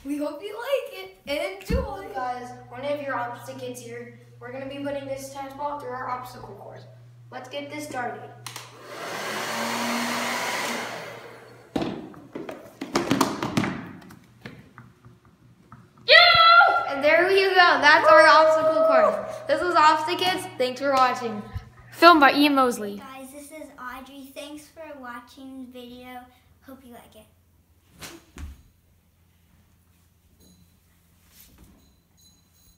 We hope you like it and enjoy. So guys, one of your ObstaKids here. We're going to be putting this tennis ball through our obstacle course. Let's get this started. And there we go. That's our obstacle course. This was ObstaKids. Thanks for watching. Filmed by Ian Mosley. Guys, this is Audrey. Thanks for watching the video. Hope you like it.